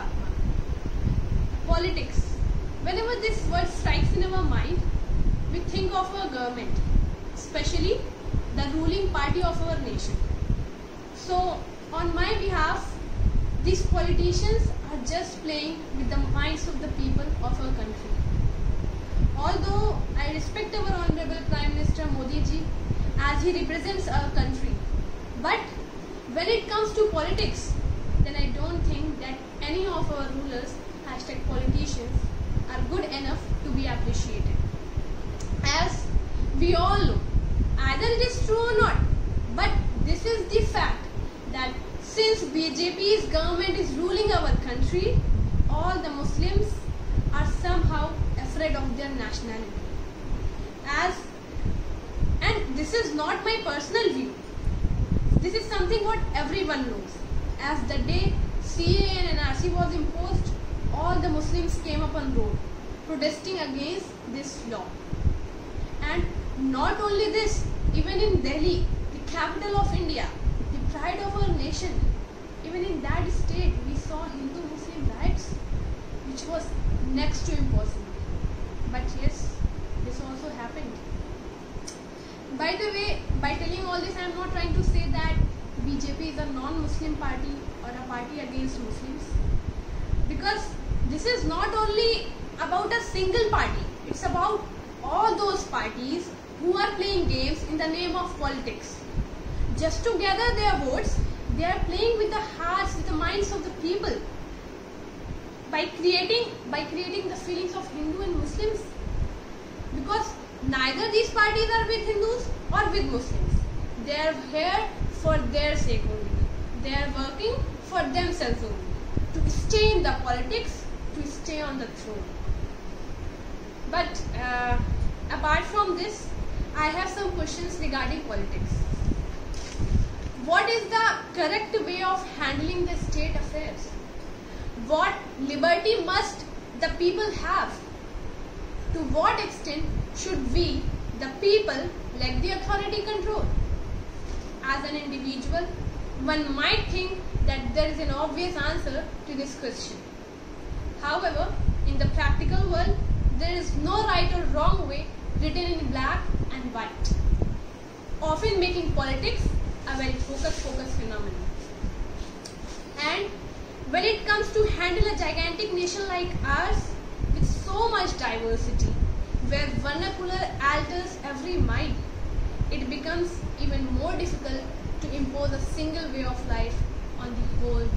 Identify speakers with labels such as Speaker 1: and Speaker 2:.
Speaker 1: Atma. Politics. Whenever this word strikes in our mind, we think of our government, especially the ruling party of our nation. So, on my behalf, these politicians are just playing with the minds of the people of our country. Although I respect our Honorable Prime Minister Modi ji as he represents our country, but when it comes to politics, then I don't think that any of our rulers, #politicians, are good enough to be appreciated. As we all know, either it is true or not, but this is the fact that since BJP's government is ruling our country, all the Muslims are somehow afraid of their nationality. And this is not my personal view. This is something what everyone knows. As the day CAA and NRC was imposed, all the Muslims came up on road protesting against this law. And not only this, even in Delhi, the capital of India, the pride of our nation, even in that state we saw Hindu-Muslim riots, which was next to impossible. But yes, this also happened. By the way, by telling all this, I am not trying to say that BJP is a non-Muslim party or a party against Muslims, because this is not only about a single party, it's about all those parties who are playing games in the name of politics. Just to gather their votes, they are playing with the hearts, with the minds of the people by creating the feelings of Hindu and Muslims, because neither these parties are with Hindus or with Muslims. They are here for their sake only. They are working for themselves only, to stay in the politics, to stay on the throne. But apart from this, I have some questions regarding politics. What is the correct way of handling the state affairs? What liberty must the people have? To what extent should we, the people, let the authority control? As an individual, one might think that there is an obvious answer to this question. However, in the practical world, there is no right or wrong way written in black and white, often making politics a very focused phenomenon. And when it comes to handle a gigantic nation like ours, with so much diversity, where vernacular alters every mind, it becomes even more difficult to impose a single way of life on the whole